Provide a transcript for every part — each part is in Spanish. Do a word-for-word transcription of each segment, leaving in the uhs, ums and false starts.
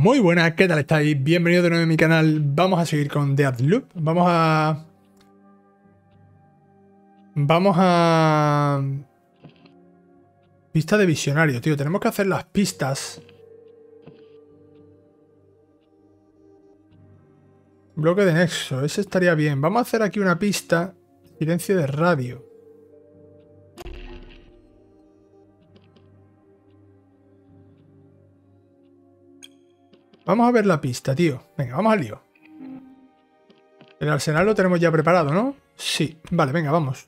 Muy buenas, ¿qué tal estáis? Bienvenidos de nuevo a mi canal. Vamos a seguir con Deathloop. Vamos a... Vamos a... Pista de visionario, tío. Tenemos que hacer las pistas. Bloque de nexo, ese estaría bien. Vamos a hacer aquí una pista. Silencio de radio. Vamos a ver la pista, tío. Venga, vamos al lío. El arsenal lo tenemos ya preparado, ¿no? Sí. Vale, venga, vamos.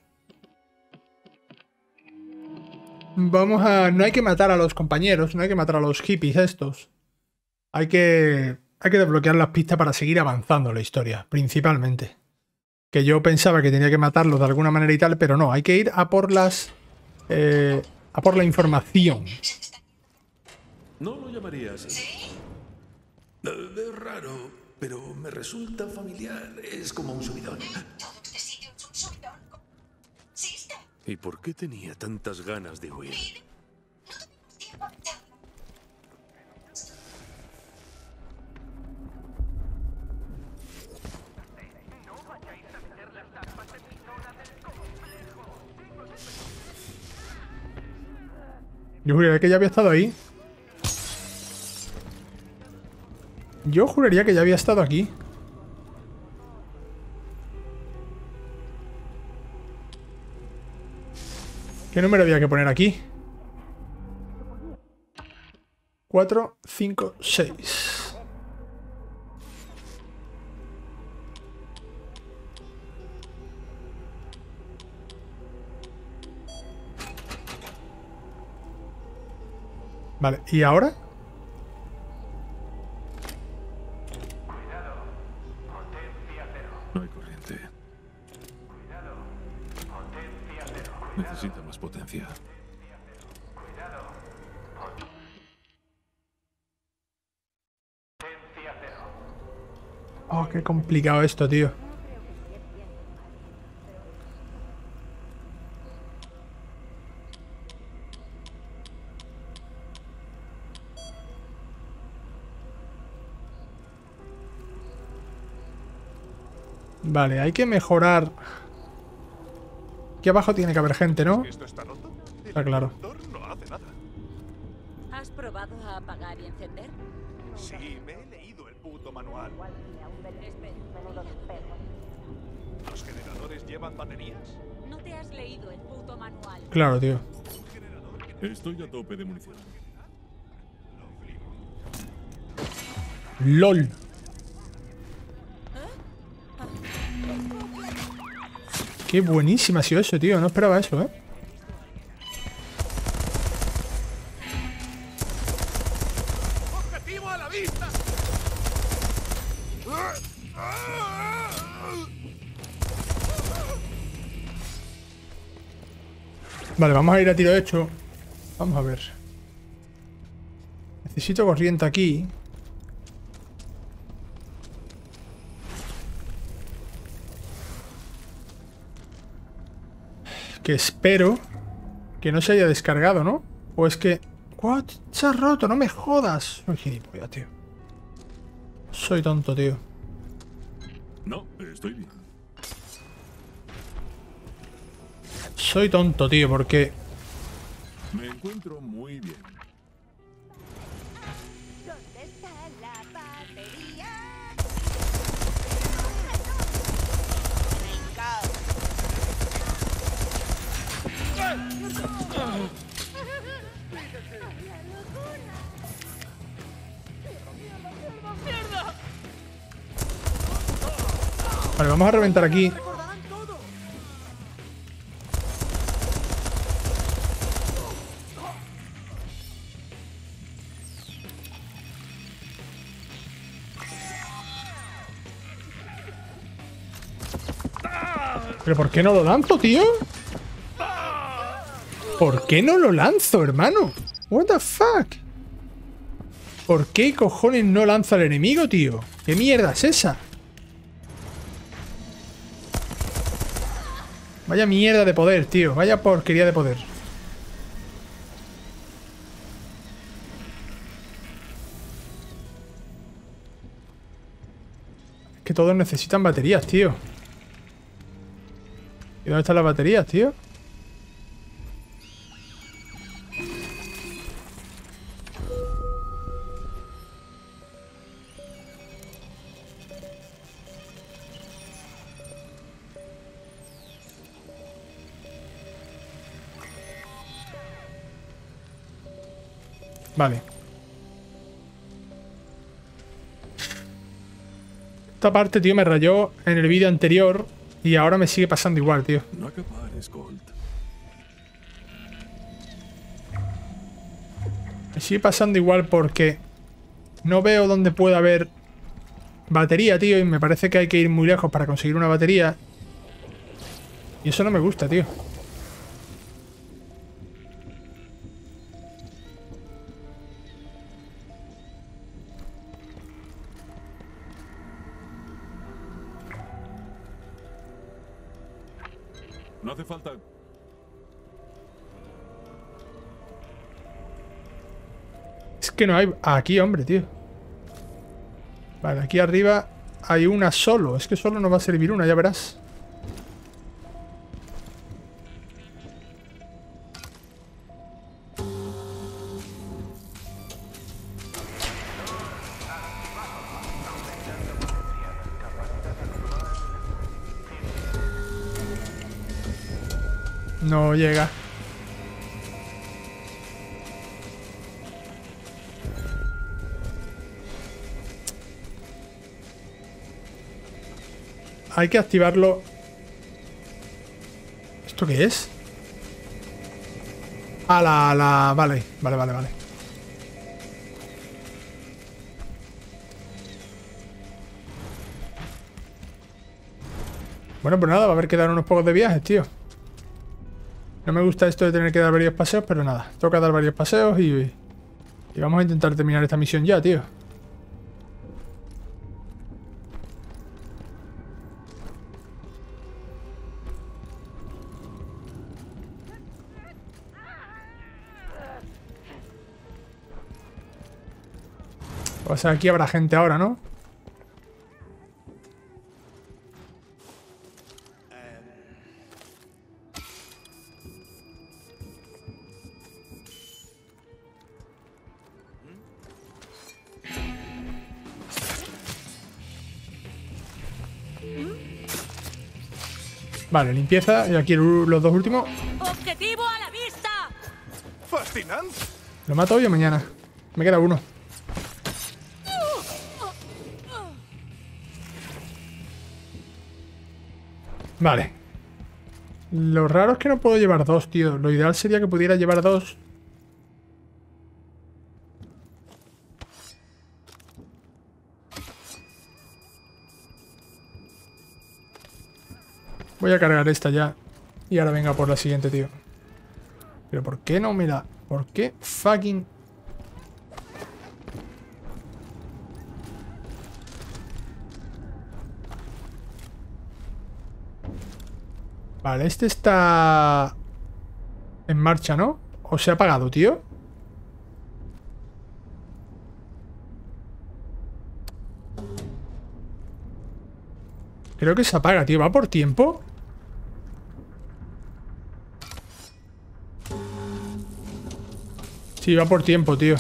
Vamos a... No hay que matar a los compañeros, no hay que matar a los hippies estos. Hay que... Hay que desbloquear las pistas para seguir avanzando la historia, principalmente. Que yo pensaba que tenía que matarlos de alguna manera y tal, pero no. Hay que ir a por las... Eh, a por la información. No lo llamaría así. Es raro, pero me resulta familiar. Es como un subidón. Todo este sitio es un subidón. ¿Existe? ¿Y por qué tenía tantas ganas de huir? Mire, no tuvimos tiempo a pensarlo. Yo juraría que ya había estado ahí. Yo juraría que ya había estado aquí. ¿Qué número había que poner aquí? cuatro, cinco, seis. Vale, ¿y ahora? No hay corriente. Necesita más potencia. Oh, qué complicado esto, tío. Vale, hay que mejorar. Aquí abajo tiene que haber gente, ¿no? ¿Esto está roto? Está claro. El motor no hace nada. ¿Has probado a apagar y encender? Sí, me he leído el puto manual. Espera. ¿Los generadores llevan baterías? ¿No te has leído el puto manual? Claro, tío. Estoy a tope de munición. LOL. Qué buenísima ha sido eso, tío. No esperaba eso, ¿eh? ¡Objetivo a la vista! Vale, vamos a ir a tiro hecho. Vamos a ver. Necesito corriente aquí. Que espero que no se haya descargado, ¿no? O es que... ¿What? Se ha roto, no me jodas. Soy gilipollas, tío. Soy tonto, tío. No, estoy bien. Soy tonto, tío, porque... Me encuentro muy bien. ¿Dónde está la batería? Vale, vamos a reventar aquí. ¿Pero por qué no lo lanzo, tío? ¿Por qué no lo lanzo, hermano? What the fuck? ¿Por qué cojones no lanza al enemigo, tío? ¿Qué mierda es esa? Vaya mierda de poder, tío. Vaya porquería de poder. que todos necesitan baterías, tío. ¿Y dónde están las baterías, tío? Vale. Esta parte, tío, me rayó en el vídeo anterior y ahora me sigue pasando igual, tío. No acabares, Colt. Me sigue pasando igual porque no veo dónde puede haber batería, tío, y me parece que hay que ir muy lejos para conseguir una batería. Y eso no me gusta, tío. No hace falta. Es que no hay... Aquí, hombre, tío. Vale, aquí arriba hay una solo. Es que solo nos va a servir una, ya verás. No llega. Hay que activarlo. ¿Esto qué es? A la, a la... Vale, vale, vale, vale. Bueno, pues nada, va a haber que dar unos pocos de viajes, tío. No me gusta esto de tener que dar varios paseos, pero nada. Toca dar varios paseos y... Y vamos a intentar terminar esta misión ya, tío. O sea, aquí habrá gente ahora, ¿no? Vale, limpieza. Y aquí los dos últimos. ¡Objetivo a la vista! ¡Fascinante! ¿Lo mato hoy o mañana? Me queda uno. Vale. Lo raro es que no puedo llevar dos, tío. Lo ideal sería que pudiera llevar dos. Voy a cargar esta ya. Y ahora venga por la siguiente, tío. Pero ¿por qué no me da? ¿Por qué fucking...? Vale, este está... en marcha, ¿no? ¿O se ha apagado, tío? Creo que se apaga, tío. ¿Va por tiempo? Sí, va por tiempo, tío.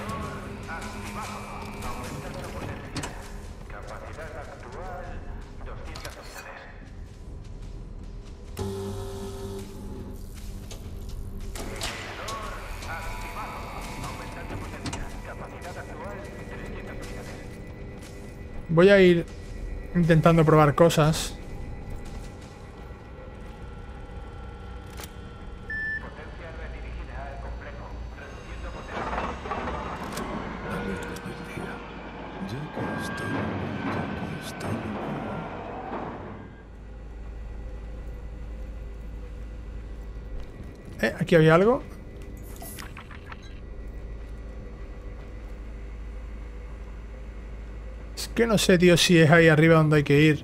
Voy a ir intentando probar cosas. Eh, aquí había algo. Es que no sé, tío, si es ahí arriba donde hay que ir.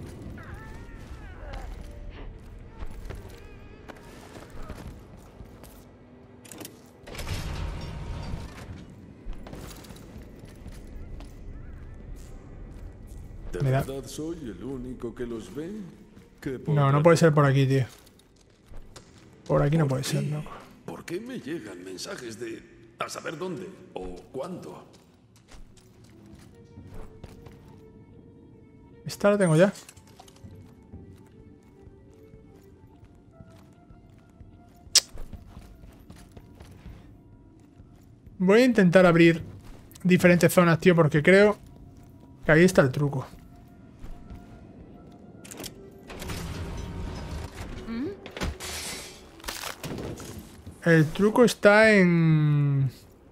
¿De Me da... verdad soy el único que los ve? ¿Qué No, podrá- no puede ser por aquí, tío. Por aquí no ¿Por puede qué? ser, loco. ¿Por qué me llegan mensajes de a saber dónde o cuándo? Esta la tengo ya. Voy a intentar abrir diferentes zonas, tío, porque creo que ahí está el truco. El truco está en...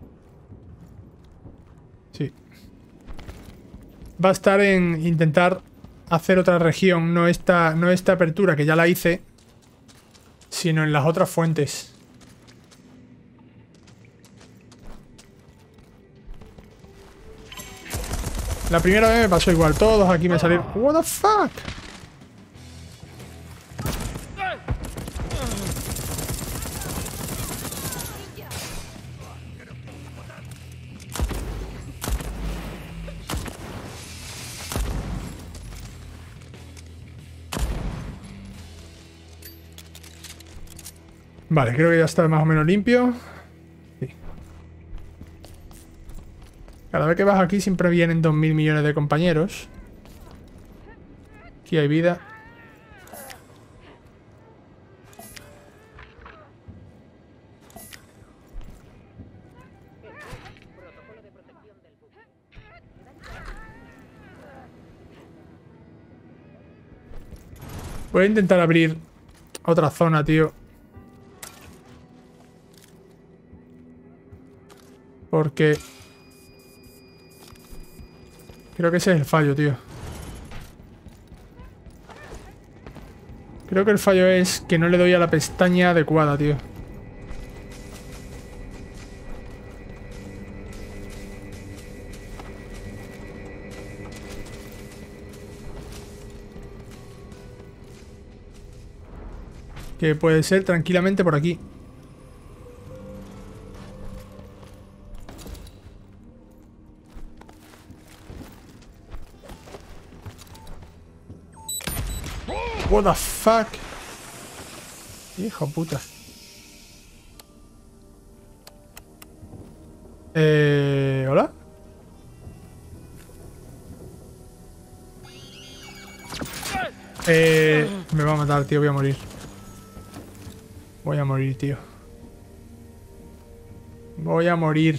Sí. Va a estar en intentar hacer otra región, no esta, no esta apertura, que ya la hice, sino en las otras fuentes. La primera vez me pasó igual, todos aquí me salieron... What the fuck? Vale, creo que ya está más o menos limpio. Sí. Cada vez que vas aquí siempre vienen dos mil millones de compañeros. Aquí hay vida. Voy a intentar abrir otra zona, tío. Porque... creo que ese es el fallo, tío. Creo que el fallo es que no le doy a la pestaña adecuada, tío. Que puede ser tranquilamente por aquí. What the fuck? Hijo puta. Eh... ¿Hola? Eh... Me va a matar, tío. Voy a morir. Voy a morir, tío. Voy a morir.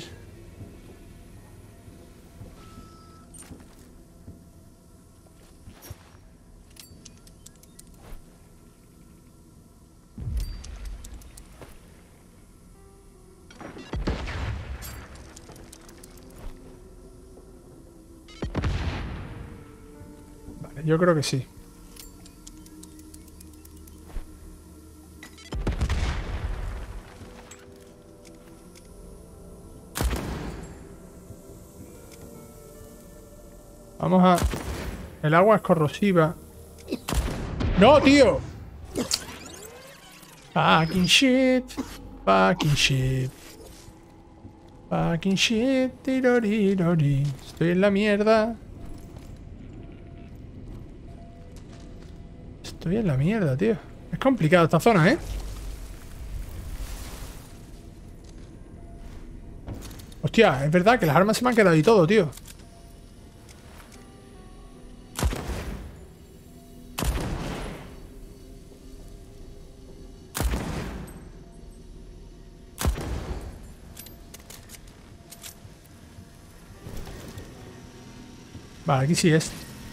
Vale, yo creo que sí. Vamos a... El agua es corrosiva. ¡No, tío! Fucking shit. Fucking shit. Fucking shit. Tirorirori. Estoy en la mierda. Estoy en la mierda, tío. Es complicado esta zona, ¿eh? Hostia, es verdad que las armas se me han quedado y todo, tío. Vale, aquí sí es.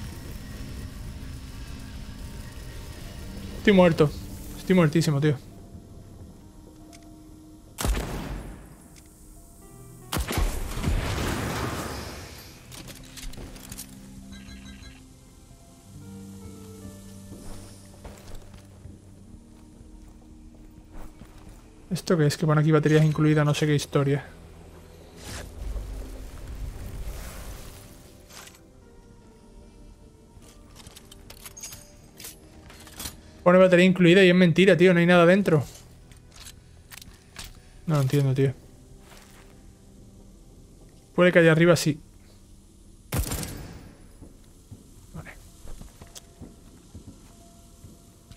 Estoy muerto. Estoy muertísimo, tío. ¿Esto qué es? Que pone aquí baterías incluidas, no sé qué historia. Pone batería incluida y es mentira, tío. No hay nada dentro. No lo entiendo, tío. Puede que allá arriba sí. Vale.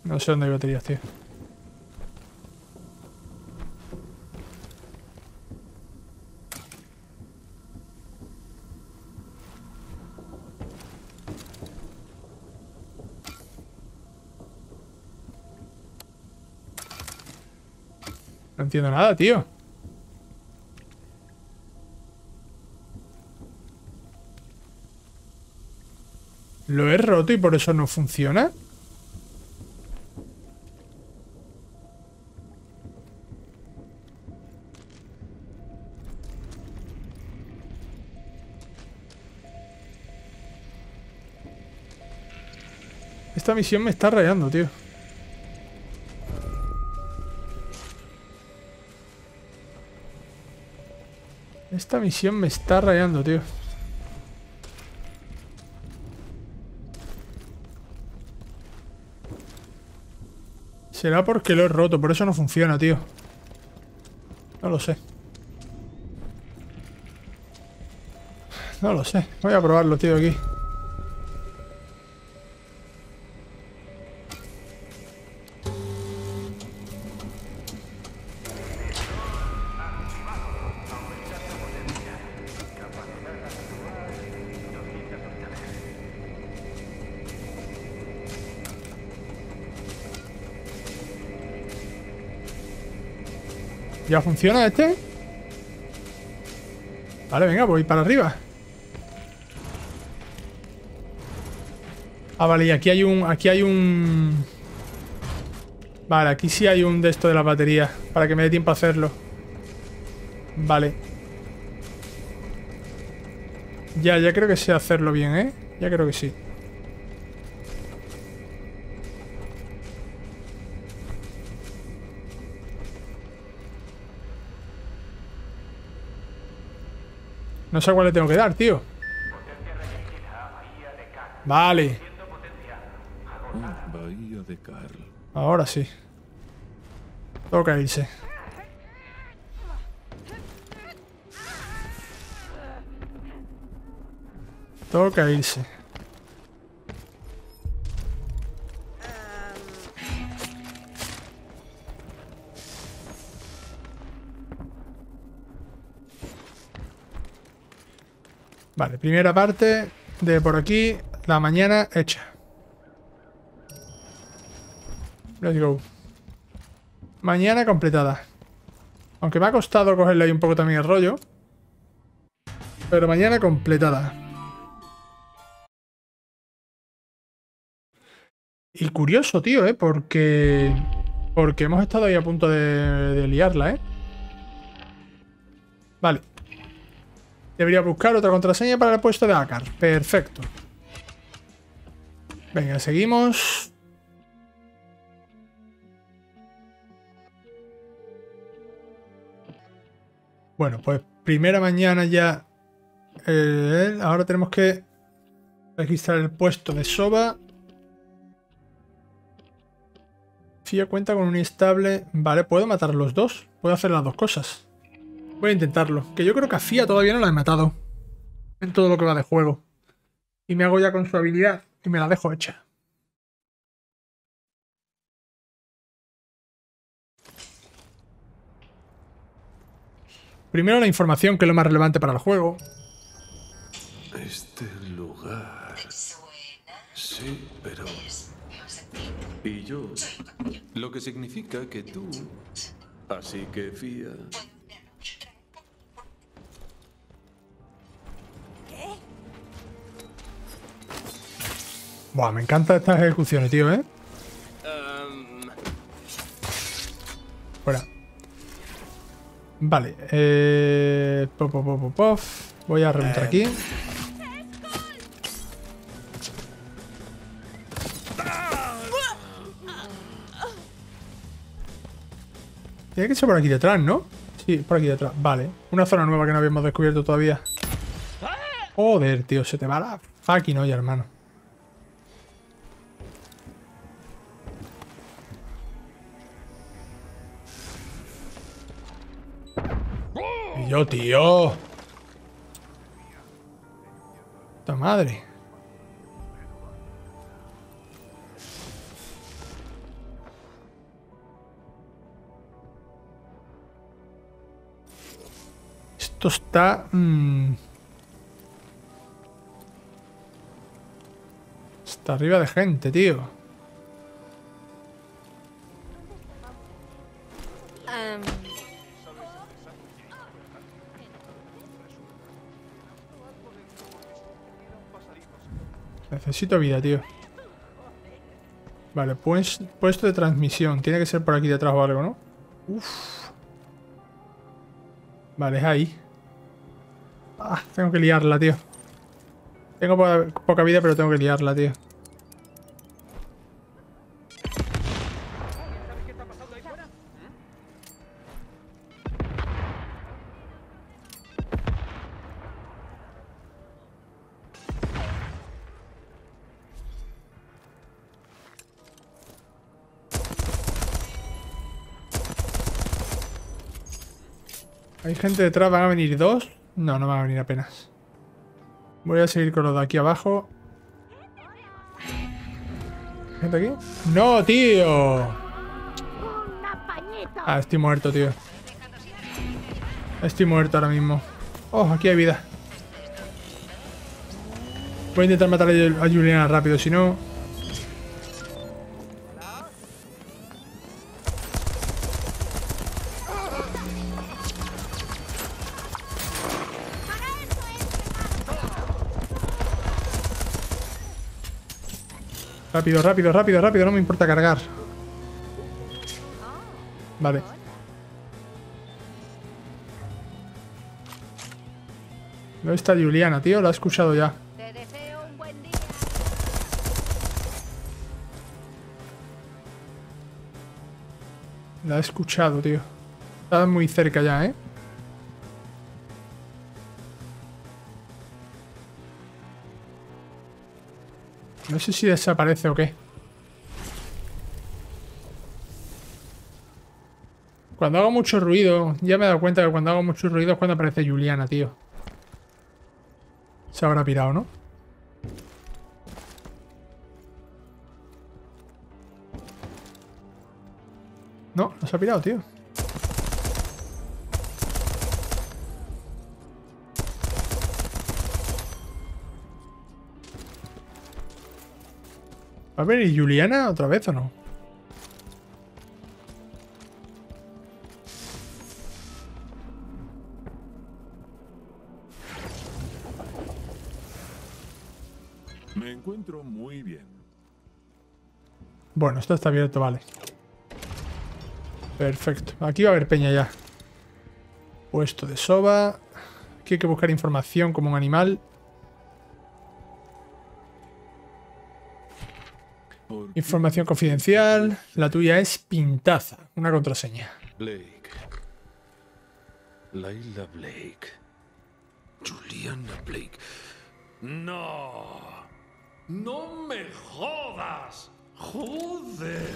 No sé dónde hay baterías, tío. No entiendo nada, tío. ¿Lo he roto y por eso no funciona? Esta misión me está rayando, tío. Esta misión me está rayando, tío. Será porque lo he roto, por eso no funciona, tío. No lo sé. No lo sé. Voy a probarlo, tío, aquí. ¿Ya funciona este? Vale, venga, voy para arriba. Ah, vale, y aquí hay un... Aquí hay un... Vale, aquí sí hay un de esto de la batería. Para que me dé tiempo a hacerlo. Vale. Ya, ya creo que sé hacerlo bien, ¿eh? Ya creo que sí. No sé a cuál le tengo que dar, tío. Vale. Bahía de Carl. Ahora sí. Toca irse. Toca irse. Vale, primera parte de por aquí, la mañana hecha. Let's go. Mañana completada. Aunque me ha costado cogerle ahí un poco también el rollo. Pero mañana completada. Y curioso, tío, ¿eh? Porque... Porque hemos estado ahí a punto de, de liarla, ¿eh? Vale. Debería buscar otra contraseña para el puesto de Akar. Perfecto. Venga, seguimos. Bueno, pues primera mañana ya. Eh, ahora tenemos que registrar el puesto de Soba. Fía cuenta con un inestable. Vale, puedo matar a los dos. Puedo hacer las dos cosas. Voy a intentarlo. Que yo creo que a Fía todavía no la he matado. En todo lo que va de juego. Y me hago ya con su habilidad. Y me la dejo hecha. Primero la información, que es lo más relevante para el juego. Este lugar... ¿Suena? Sí, pero... Es más activo. Y yo... Lo que significa que tú... Así que, Fía... Buah, me encantan estas ejecuciones, tío, ¿eh? Fuera. Vale. Eh... Pof, pof, pof, pof. Voy a remontar aquí. Tiene que ser por aquí detrás, ¿no? Sí, por aquí detrás. Vale. Una zona nueva que no habíamos descubierto todavía. Joder, tío. Se te va la fucking olla, hermano. Y yo, tío. Puta madre. Esto está... Mmm, está arriba de gente, tío. Em, Necesito vida, tío. Vale, pues, puesto de transmisión. Tiene que ser por aquí detrás o algo, ¿no? Uf. Vale, es ahí. Ah, tengo que liarla, tío. Tengo poca, poca vida, pero tengo que liarla, tío. Hay gente detrás, ¿van a venir dos? No, no van a venir apenas. Voy a seguir con lo de aquí abajo. ¿Gente aquí? ¡No, tío! Ah, estoy muerto, tío. Estoy muerto ahora mismo. Oh, aquí hay vida. Voy a intentar matar a Juliana rápido, si no... Rápido, rápido, rápido, rápido. No me importa cargar. Vale. ¿Dónde está Juliana, tío? La he escuchado ya. Te deseo un buen día. La he escuchado, tío. Está muy cerca ya, ¿eh? No sé si desaparece o qué. Cuando hago mucho ruido... Ya me he dado cuenta que cuando hago mucho ruido es cuando aparece Juliana, tío. Se habrá pirado, ¿no? No, no se ha pirado, tío. ¿Va a venir Juliana otra vez o no? Me encuentro muy bien. Bueno, esto está abierto, vale. Perfecto. Aquí va a haber peña ya. Puesto de soba. Aquí hay que buscar información como un animal. ¿Por Información confidencial. La tuya es Pintaza. Una contraseña. Blake. Layla Blake. Juliana Blake. No. No me jodas. Joder.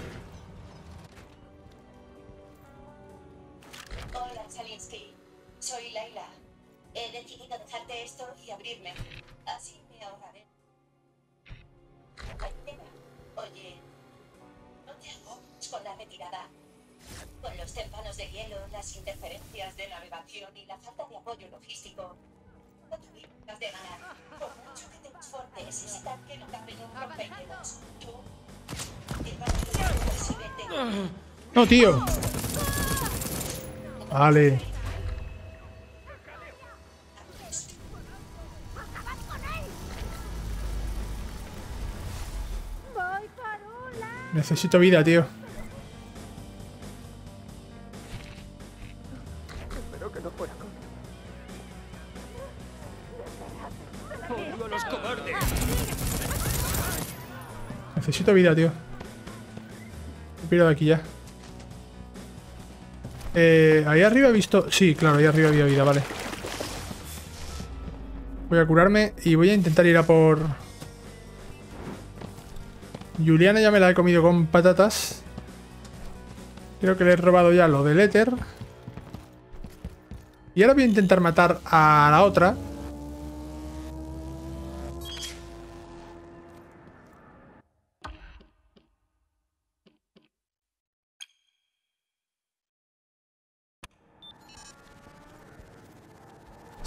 Hola, Zalinsky. Soy Layla. He decidido dejarte esto y abrirme. Así me ahorraré. Ayuda. Oye, no te agobies con la retirada. Con los témpanos de hielo, las interferencias de navegación y la falta de apoyo logístico, no tuvimos de ganar. Por mucho que te esforces, necesitan que no caben un rompehielos. Tú, llévate y vete. No, tío. Vale. Necesito vida, tío. Espero que no fuera con... Necesito vida, tío. Me piro de aquí ya. Eh, ahí arriba he visto... Sí, claro, ahí arriba había vida, vale. Voy a curarme y voy a intentar ir a por... Juliana ya me la he comido con patatas. Creo que le he robado ya lo del éter. Y ahora voy a intentar matar a la otra.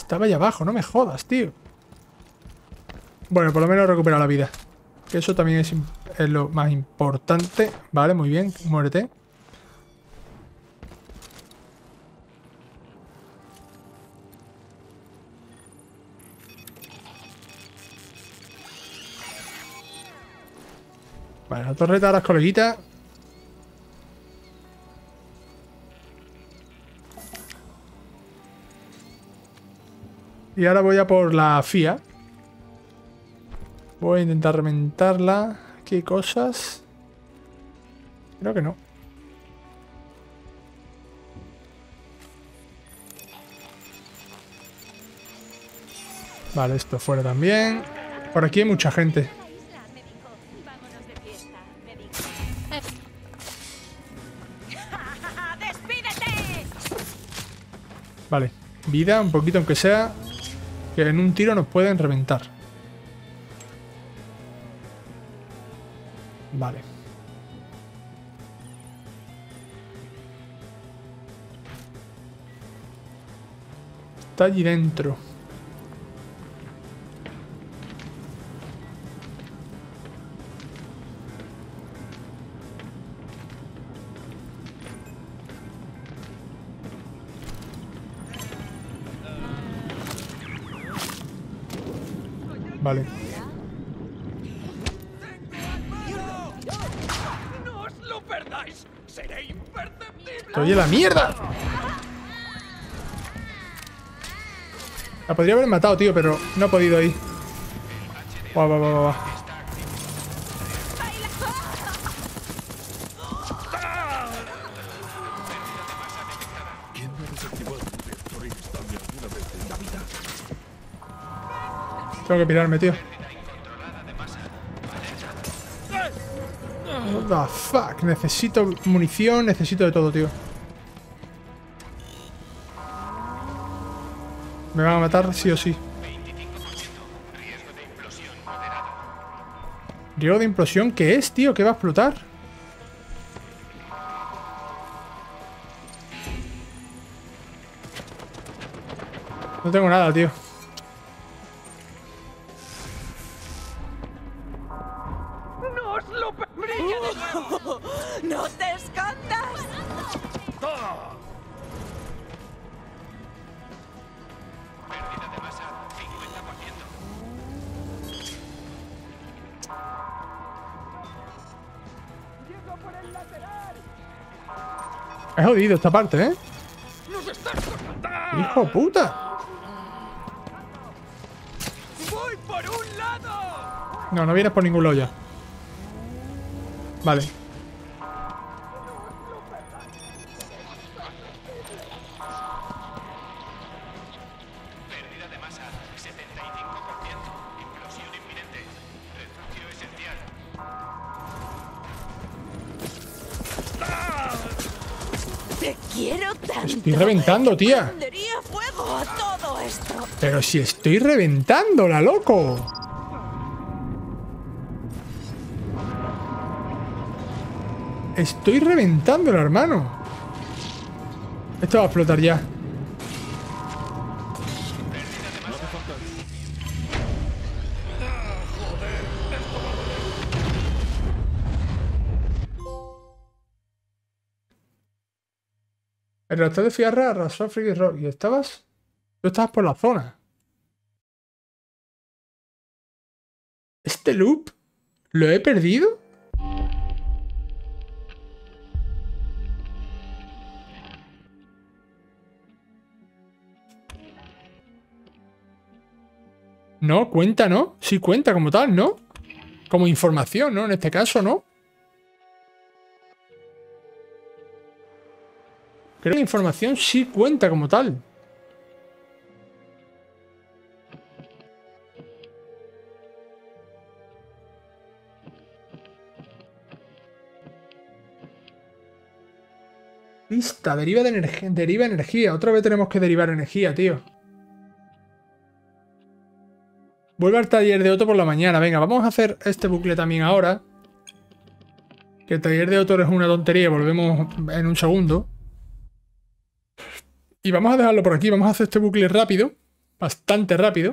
Estaba allá abajo, no me jodas, tío. Bueno, por lo menos recupera la vida. Que eso también es, es lo más importante. Vale, muy bien, muérete. Vale, la torreta ahora es coleguita. Y ahora voy a por la F I A. Voy a intentar reventarla. Aquí hay cosas. Creo que no. Vale, esto fuera también. Por aquí hay mucha gente. Vale, vida un poquito aunque sea. Que en un tiro nos pueden reventar. Vale. Está allí dentro. Vale. ¡No os lo perdáis! ¡Seré imperceptible! ¡Estoy en la mierda! La podría haber matado, tío, pero no he podido ir. Va, va, va, va. ¿Quién me desactivó el reactor inestable alguna vez en la vida? Tengo que pirarme, tío. What the fuck? Necesito munición, necesito de todo, tío. Me van a matar sí o sí. ¿Riesgo de implosión? ¿Qué es, tío? ¿Qué va a explotar? No tengo nada, tío. ¡No os lo perdáis! ¡No te escondas! Es jodido esta parte, ¿eh? ¡Nos estás cortando! ¡Hijo puta! ¡Voy por un lado! No, no vienes por ningún lado ya. Vale. Pérdida de masa, setenta y cinco por ciento. Implosión inminente. Refugio esencial. Te quiero tanto. Estoy reventando, tía. Prendería fuego a todo esto. Pero si estoy reventándola, loco. Estoy reventándola, hermano. Esto va a explotar ya. El reactor de Fiarra arrasó a Friggy Rock. ¿Y estabas? Tú estabas por la zona. ¿Este loop? ¿Lo he perdido? No, cuenta, ¿no? Sí cuenta como tal, ¿no? Como información, ¿no? En este caso, ¿no? Creo que la información sí cuenta como tal. Pista, deriva de energía, deriva energía. Otra vez tenemos que derivar energía, tío. Vuelve al taller de Otto por la mañana. Venga, vamos a hacer este bucle también ahora. Que el taller de Otto es una tontería. Volvemos en un segundo. Y vamos a dejarlo por aquí. Vamos a hacer este bucle rápido. bastante rápido.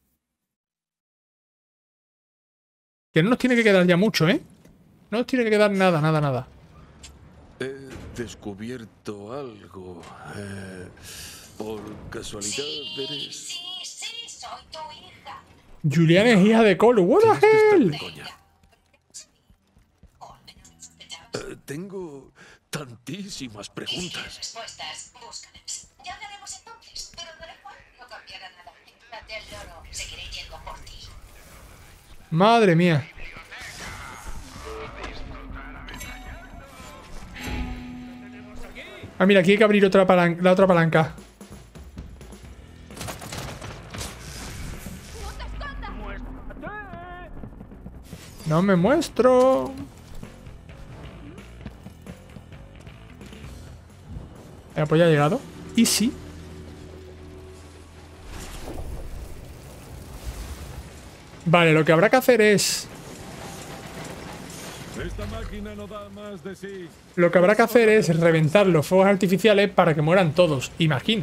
Que no nos tiene que quedar ya mucho, ¿eh? No nos tiene que quedar nada, nada, nada. He descubierto algo. Eh, por casualidad eres... Sí, sí, soy tu hija. Juliana es hija de Cole. What the Tienes que estar hell? de coña. Eh, tengo tantísimas preguntas. Respuestas, búscalas. Ya hablaremos entonces, pero no igual no cambiará nada. Date al loro, seguiré yendo a por ti. Madre mía. Ah, mira, aquí hay que abrir otra palanca, la otra palanca. No me muestro. Eh, pues ya ha llegado. ¿Y sí? Vale, lo que habrá que hacer es... Esta máquina no da más de sí. Lo que habrá que hacer es reventar los fuegos artificiales para que mueran todos, imagino.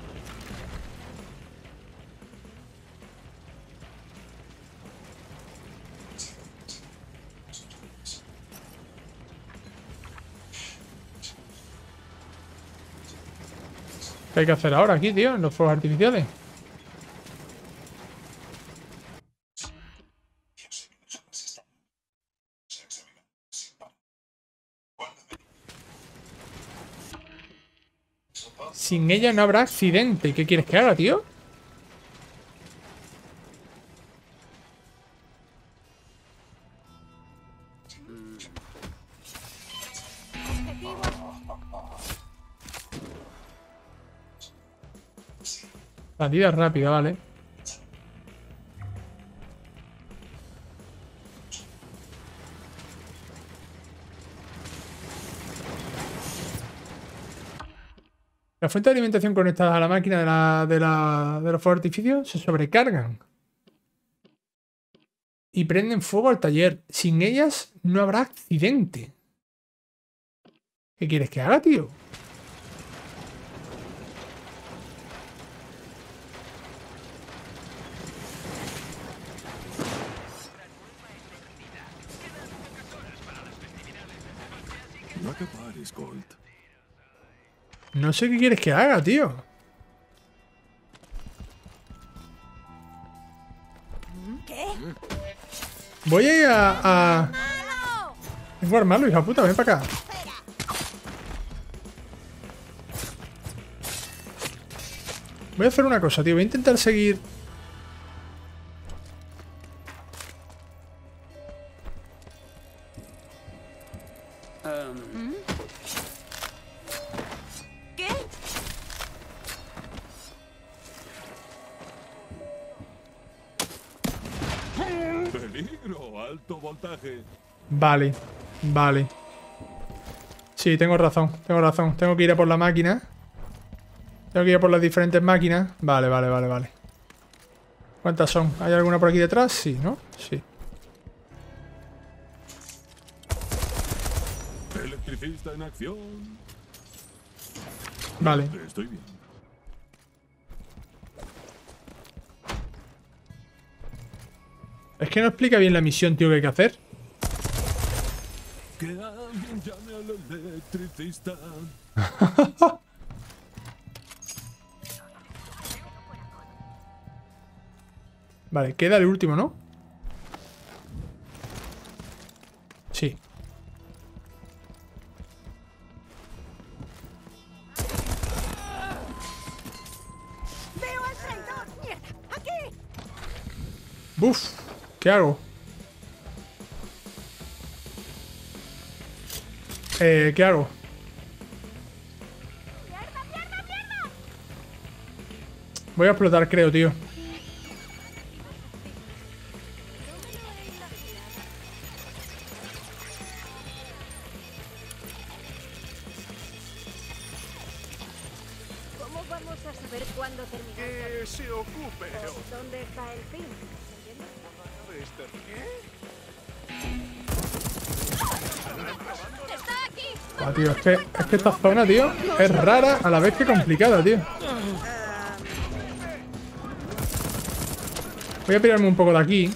¿Qué hay que hacer ahora aquí, tío, en los fuegos artificiales? Sin ella no habrá accidente. ¿Qué quieres que haga, tío? Salida rápida, vale. La fuente de alimentación conectada a la máquina de, la, de, la, de los fuegos artificios se sobrecargan y prenden fuego al taller. Sin ellas no habrá accidente. ¿Qué quieres que haga, tío? No acabares, Colt. No sé qué quieres que haga, tío. ¿Qué? Voy a ir a... a... Tengo que armarlo, hija puta, ven para acá. Voy a hacer una cosa, tío. Voy a intentar seguir... ¿Qué? Peligro, alto voltaje. Vale, vale. Sí, tengo razón, tengo razón. Tengo que ir a por la máquina. Tengo que ir a por las diferentes máquinas. Vale, vale, vale, vale. ¿Cuántas son? ¿Hay alguna por aquí detrás? Sí, ¿no? Sí. Electricista en acción. Vale. Estoy bien. Es que no explica bien la misión, tío, que hay que hacer. Que alguien llame al electricista. Vale, queda el último, ¿no? Sí. ¡Veo al traidor! ¡Mierda! ¡Aquí! Buf, ¿qué hago? Eh, ¿qué hago? Voy a explotar, creo, tío. ¿Cómo vamos a saber cuándo terminar? Que se ocupe. ¿O ¿Dónde está el fin? ¡Está aquí! Ah, tío, es que, es que esta zona, tío, es rara a la vez que complicada, tío. Voy a pirarme un poco de aquí.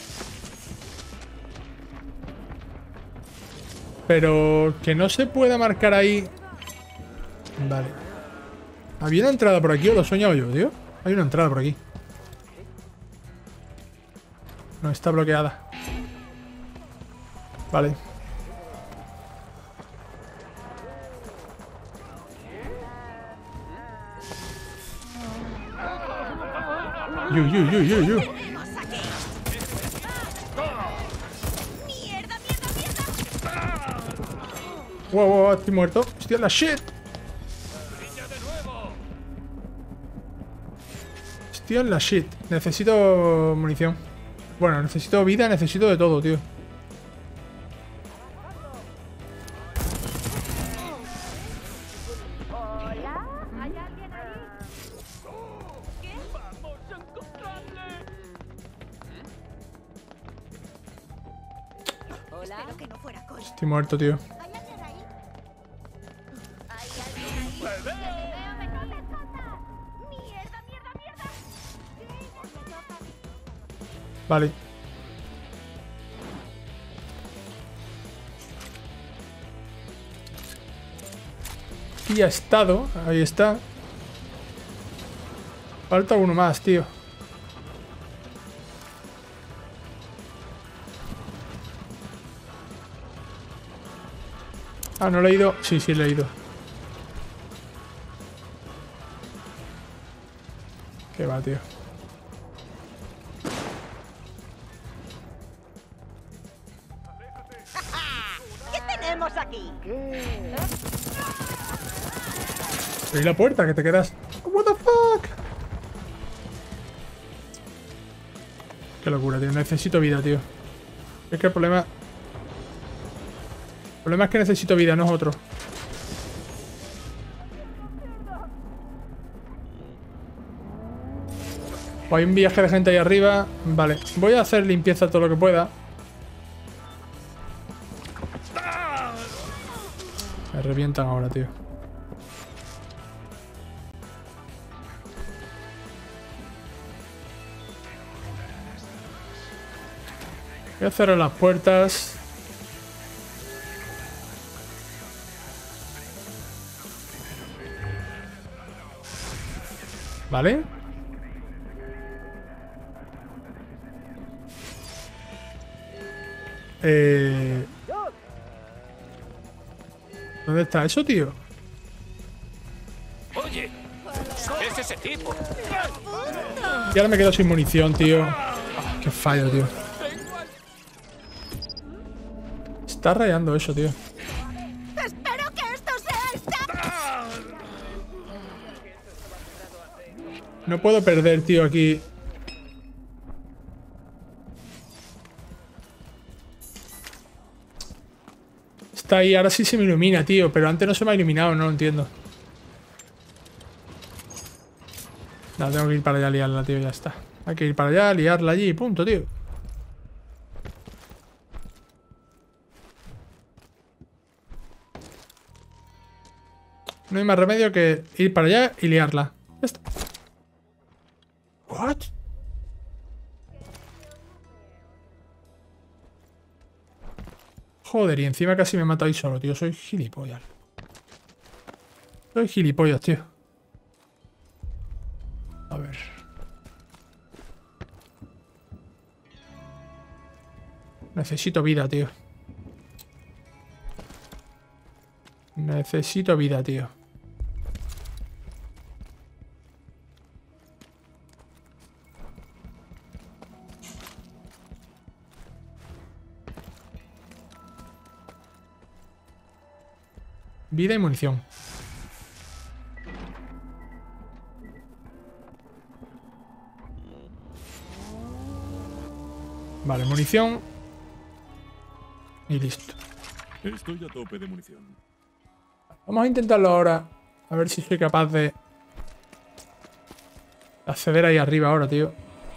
Pero que no se pueda marcar ahí. Vale. ¿Había una entrada por aquí o lo he soñado yo, tío? Hay una entrada por aquí. No, está bloqueada. Vale. Yu, yu, yu, yu, yu. Wow, wow, estoy muerto. Hostia, la shit. Hostia, la shit. Necesito munición. Bueno, necesito vida, necesito de todo, tío. Estoy muerto, tío. Vale. Y ha estado. Ahí está. Falta uno más, tío. Ah, no lo he ido. Sí, sí, lo he ido. Qué va, tío. ¿Qué tenemos aquí? Abrí la puerta, que te quedas. What the fuck? Qué locura, tío. Necesito vida, tío. Es que el problema... El problema es que necesito vida, no es otro. O hay un viaje de gente ahí arriba. Vale, voy a hacer limpieza todo lo que pueda. Me revientan ahora, tío. Voy a cerrar las puertas. Vale. Eh... ¿Dónde está eso, tío? Oye, es ese tipo. Y ahora me quedo sin munición, tío. Ah, qué fallo, tío. Está rayando eso, tío. Espero que esto sea esta... No puedo perder, tío, aquí. Está ahí, ahora sí se me ilumina, tío. Pero antes no se me ha iluminado, no lo entiendo. No, tengo que ir para allá a liarla, tío, ya está. Hay que ir para allá, liarla allí, punto, tío. No hay más remedio que ir para allá y liarla. Ya está. What? Joder, y encima casi me mato ahí solo, tío. Soy gilipollas. Soy gilipollas, tío. A ver. Necesito vida, tío. Necesito vida, tío. Vida y munición. Vale, munición. Y listo. Estoy a tope de munición. Vamos a intentarlo ahora. A ver si soy capaz de acceder ahí arriba ahora, tío.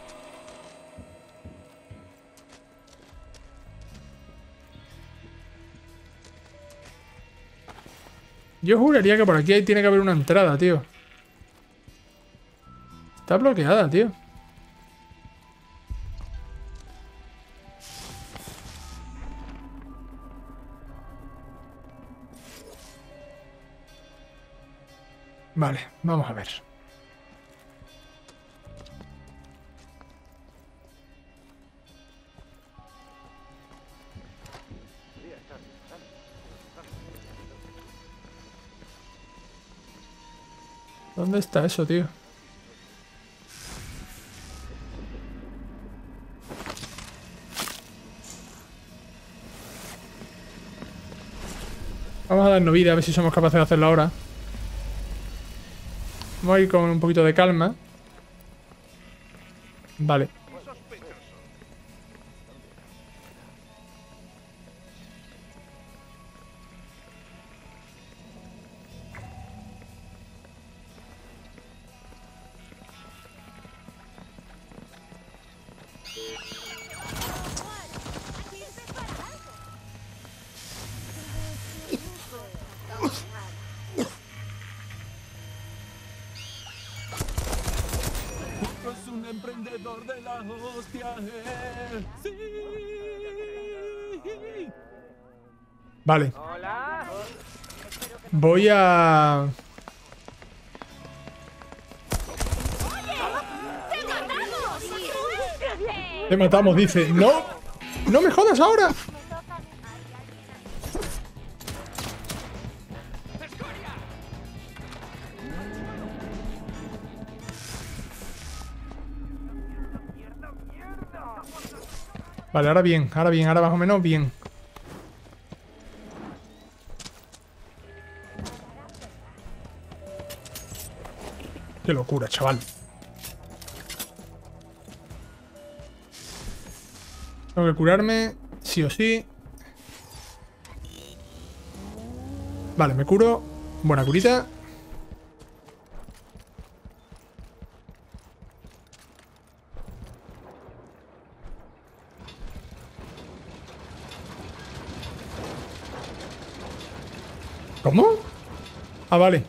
Yo juraría que por aquí tiene que haber una entrada, tío. Está bloqueada, tío. Vale, vamos a ver. ¿Dónde está eso, tío? Vamos a darnos vida, a ver si somos capaces de hacerlo ahora. Vamos a ir con un poquito de calma. Vale. Es un emprendedor de la hostia. eh. Sí. Vale. Voy a... Te matamos, dice. ¡No! ¡No me jodas ahora! Vale, ahora bien, ahora bien, ahora más o menos bien. Qué locura, chaval. Tengo que curarme, sí o sí. Vale, me curo. Buena curita. ¿Cómo? Ah, vale.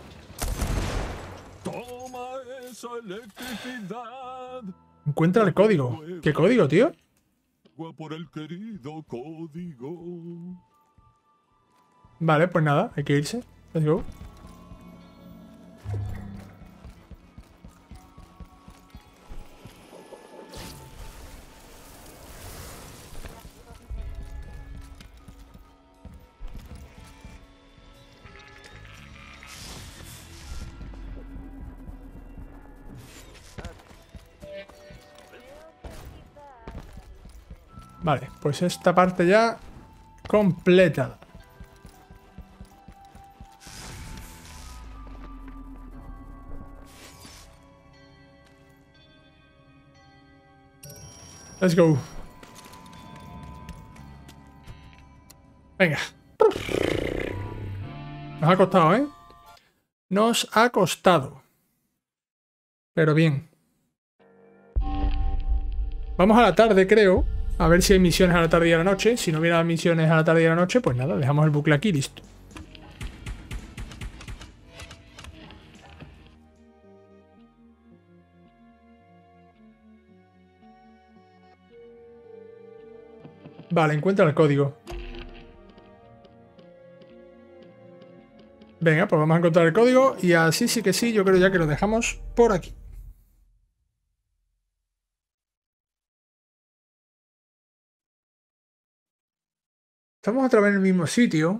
Toma esa electricidad. Encuentra el código. ¿Qué código, tío? Agua por el querido código. Vale, pues nada, hay que irse. Let's go. Vale, pues esta parte ya completa. Let's go. Venga. Nos ha costado, ¿eh? Nos ha costado. Pero bien. Vamos a la tarde, creo. A ver si hay misiones a la tarde y a la noche. Si no hubiera misiones a la tarde y a la noche, pues nada, dejamos el bucle aquí, listo. Vale, encuentra el código. Venga, pues vamos a encontrar el código y así sí que sí, yo creo ya que lo dejamos por aquí. Estamos otra vez en el mismo sitio.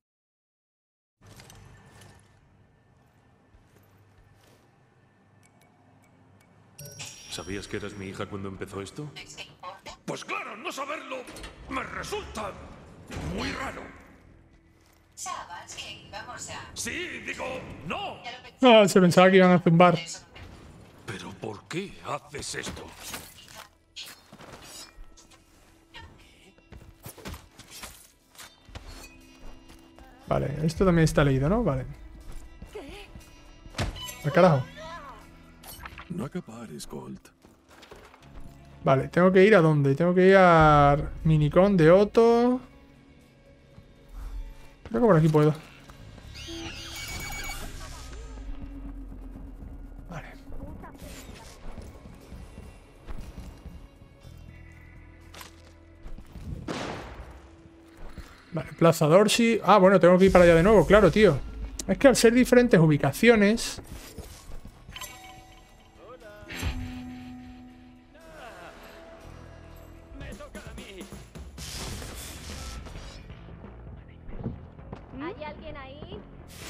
¿Sabías que eras mi hija cuando empezó esto? Pues claro, no saberlo me resulta muy raro. Sabes que íbamos a... Sí, digo, no. Ah, se pensaba que iban a zumbar. Pero ¿por qué haces esto? Vale, esto también está leído, ¿no? Vale. ¿Al carajo? No acapares, Colt. Vale, tengo que ir a dónde? Tengo que ir a Minicon de Otto. Creo que por aquí puedo. Vale. Vale, Plaza Dorsey. Ah, bueno, tengo que ir para allá de nuevo, claro, tío. Es que al ser diferentes ubicaciones... ¿Hay alguien ahí?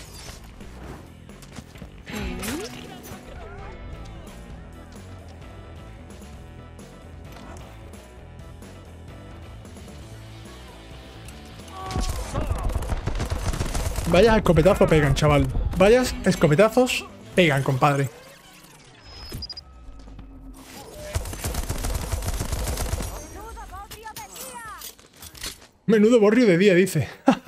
Vayas escopetazos pegan, chaval. Vayas escopetazos pegan, compadre. Menudo borrio de día, dice.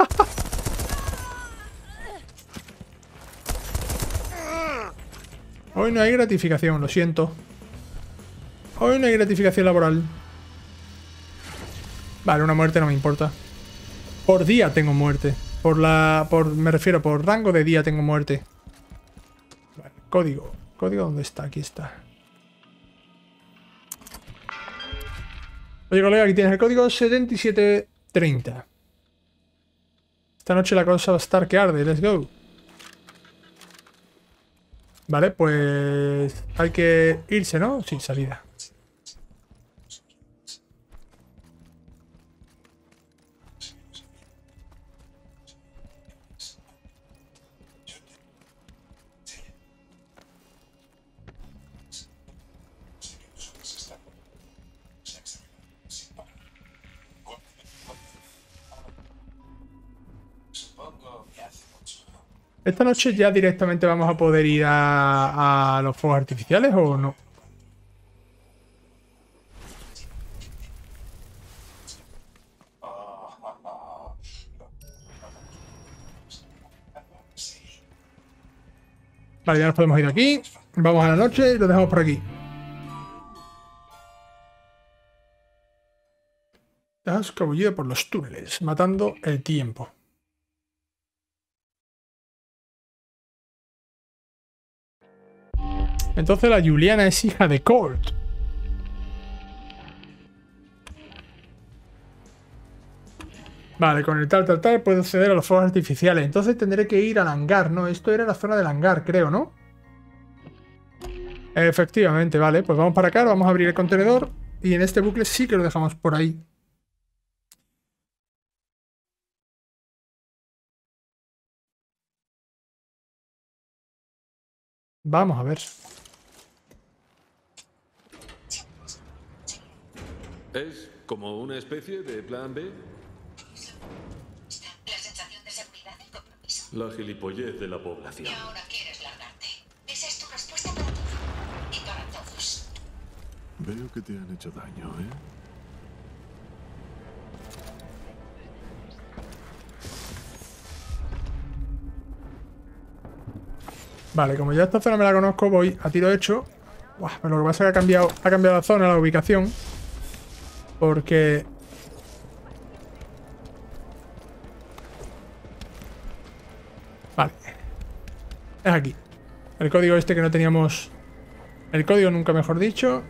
Hoy no hay gratificación, lo siento. Hoy no hay gratificación laboral. Vale, una muerte no me importa. Por día tengo muerte. Por la... Por, me refiero, por rango de día tengo muerte. Vale, código. ¿Código dónde está? Aquí está. Oye, colega, aquí tienes el código setenta y siete treinta. Esta noche la cosa va a estar que arde. Let's go. Vale, pues... Hay que irse, ¿no? Sí, salida. ¿Esta noche ya directamente vamos a poder ir a, a los fuegos artificiales o no? Vale, ya nos podemos ir de aquí. Vamos a la noche y lo dejamos por aquí. Te has escabullido por los túneles, matando el tiempo. Entonces la Juliana es hija de Colt. Vale, con el tal, tal, tal puedo acceder a los fuegos artificiales. Entonces tendré que ir al hangar, ¿no? Esto era la zona del hangar, creo, ¿no? Efectivamente, vale. Pues vamos para acá, vamos a abrir el contenedor. Y en este bucle sí que lo dejamos por ahí. Vamos a ver. ¿Es como una especie de plan B? La sensación de seguridad y compromiso. La gilipollez de la población. Y ahora quieres largarte. Esa es tu respuesta para todo. Y para todos. Veo que te han hecho daño, ¿eh? Vale, como ya esta zona me la conozco, voy a tiro hecho. Buah, pero lo que pasa es que ha cambiado, ha cambiado la zona, la ubicación. Porque... Vale. Es aquí. El código este que no teníamos... El código nunca mejor dicho.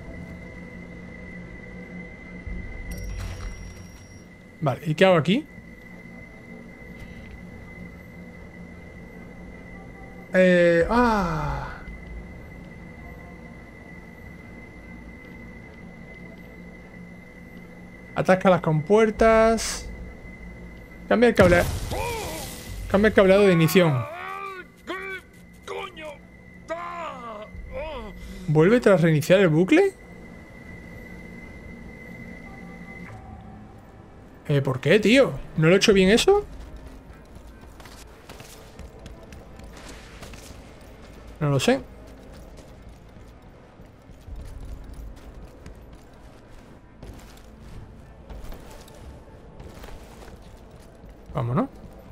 Vale, ¿y qué hago aquí? Eh... ¡Ah! Ataca las compuertas. Cambia el cable. Cambia el cableado de ignición. ¿Vuelve tras reiniciar el bucle? Eh, ¿por qué, tío? ¿No lo he hecho bien eso? No lo sé. Vámonos.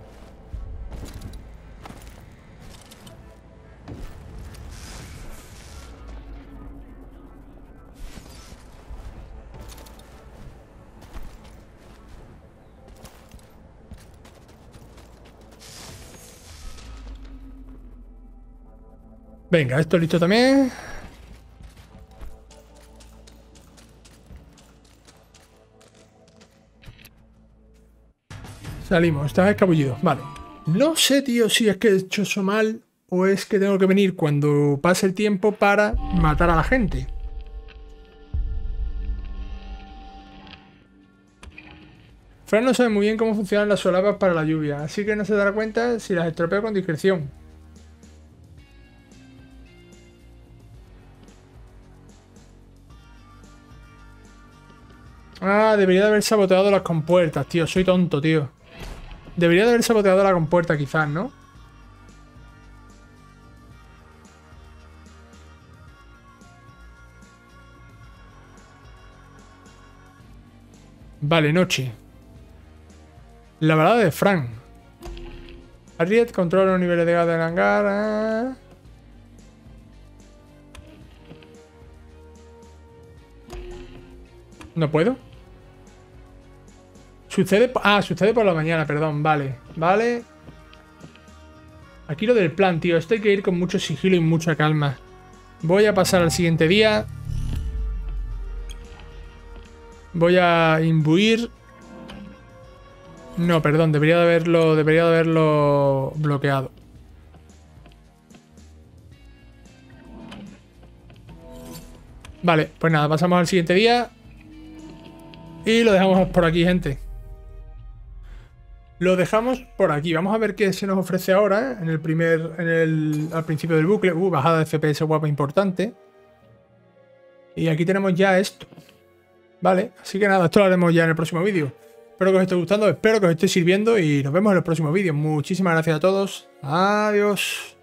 Venga, esto listo también. Salimos, estás escabullido. Vale. No sé, tío, si es que he hecho eso mal o es que tengo que venir cuando pase el tiempo para matar a la gente. Fran no sabe muy bien cómo funcionan las solapas para la lluvia, así que no se dará cuenta si las estropeo con discreción. Ah, debería de haber saboteado las compuertas, tío. Soy tonto, tío. Debería de haber saboteado la compuerta, quizás, ¿no? Vale, noche. La balada de Fran. Harriet controla los niveles de gas del hangar. Ah. ¿No puedo? Sucede... Ah, sucede por la mañana, perdón. Vale, vale. Aquí lo del plan, tío. Esto hay que ir con mucho sigilo y mucha calma. Voy a pasar al siguiente día. Voy a imbuir. No, perdón. Debería de haberlo, debería de haberlo bloqueado. Vale, pues nada. Pasamos al siguiente día. Y lo dejamos por aquí, gente. Lo dejamos por aquí. Vamos a ver qué se nos ofrece ahora, ¿eh? En el primer, en el, al principio del bucle. Uh, bajada de F P S guapa importante. Y aquí tenemos ya esto. Vale, así que nada, esto lo haremos ya en el próximo vídeo. Espero que os esté gustando, espero que os esté sirviendo y nos vemos en el próximo vídeo. Muchísimas gracias a todos. Adiós.